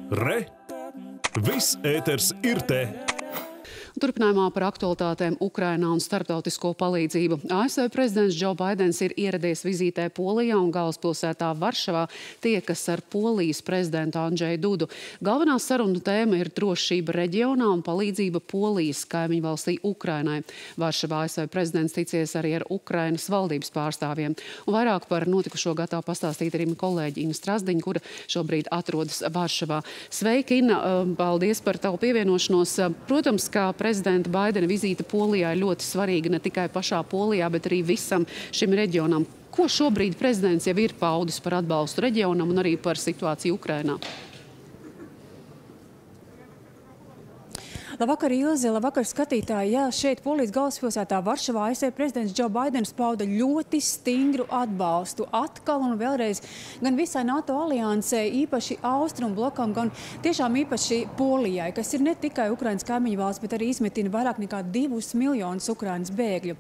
Re! Viss ēters ir te! Turpinājumā par aktualitātēm Ukrainā un starptautisko palīdzību. ASV prezidents Džo Baidens ir ieradies vizītē Polijā un galvaspilsētā Varšavā tiekas ar Polijas prezidentu Andžeju Dudu. Galvenā sarunu tēma ir drošība reģionā un palīdzība Polijas kaimiņu valstī Ukrainai. Varšavā ASV prezidents ticies arī ar Ukrainas valdības pārstāvjiem. Un vairāk par notikušo gatava pastāstīt arī kolēģi Ina Strazdiņa, kura šobrīd atrodas Varšavā. Sveiki, Ina! Paldies par tavu pievienošanos. Protams, kā prezidenta Baidena vizīte Polijā ir ļoti svarīga ne tikai pašā Polijā, bet arī visam šim reģionam. Ko šobrīd prezidents jau ir paudis par atbalstu reģionam un arī par situāciju Ukrainā? Labvakar, Ilze, labvakar, skatītāji. Jā, šeit Polijas galvaspilsētā Varšavā ASV prezidents Džo Baidens pauda ļoti stingru atbalstu atkal un vēlreiz gan visai NATO aliansē, īpaši Austrumu blokam, gan tiešām īpaši Polijai, kas ir ne tikai Ukrainas kaimiņu valsts, bet arī izmetina vairāk nekā 2 miljonus Ukrainas bēgļu.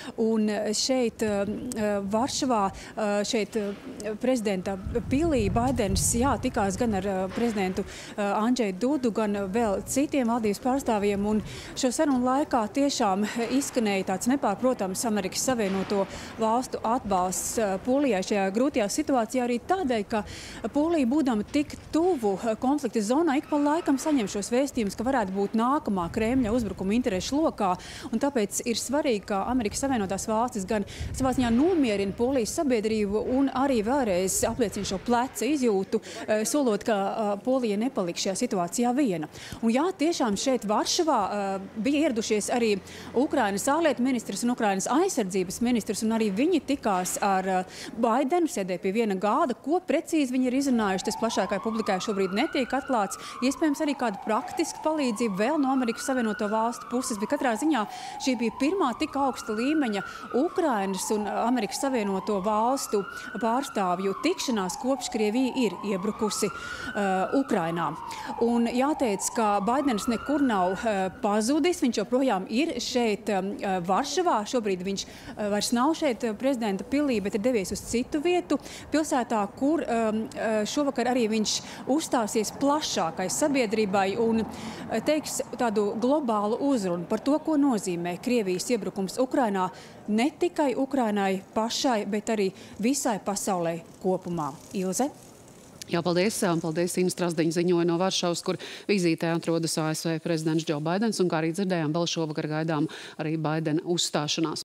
Un šeit Varšavā, šeit prezidenta pilī Baidens, jā, tikās gan ar prezidentu Andžeju Dudu, gan vēl citiem valdības pārstāvjiem. Un šo sarunu laikā tiešām izskanēja tāds nepārprotams Amerikas Savienoto valstu atbalsts Polijai šajā grūtajā situācijā arī tādēļ, ka Polija, būdama tik tuvu konflikta zonā, ik pa laikam saņem šos vēstījumus, ka varētu būt nākamā Kremļa uzbrukuma interešu lokā. Un tāpēc ir svarīgi, ka Amerikas Savienotās valstis gan savā ziņā nomierina Polijas sabiedrību un arī vēlreiz apliecina šo pleca izjūtu, solot, ka Polija nepaliks šajā situācijā viena. Un jā, tiešām šeit Varšavā bija ieradušies arī Ukrainas ārlietu ministrs un Ukrainas aizsardzības ministrs, un arī viņi tikās ar Baidenu, sēdēja pie viena gāda. Ko precīzi viņi ir izrunājuši, tas plašākai publikai šobrīd netiek atklāts. Iespējams arī kāda praktiska palīdzība vēl no Amerikas Savienoto valstu puses, bet katrā ziņā šī bija pirmā tik augsta līmeņa Ukrainas un Amerikas Savienoto valstu pārstāvju tikšanās, kopš Krievija ir iebrukusi Ukrainā. Un jāteic, ka Baidens nekur nav pazudis, viņš joprojām ir šeit Varšavā. Šobrīd viņš vairs nav šeit prezidenta pilī, bet ir devies uz citu vietu pilsētā, kur šovakar arī viņš uzstāsies plašākai sabiedrībai un teiks tādu globālu uzrunu par to, ko nozīmē Krievijas iebrukums Ukrainā, ne tikai Ukrainai pašai, bet arī visai pasaulē kopumā. Ilze? Jā, paldies. Paldies, Ina Strazdiņa ziņoja no Varšavas, kur vizītē atrodas ASV prezidents Džo Baidens, un kā arī dzirdējām, vēl šovakar gaidām arī Baidena uzstāšanās.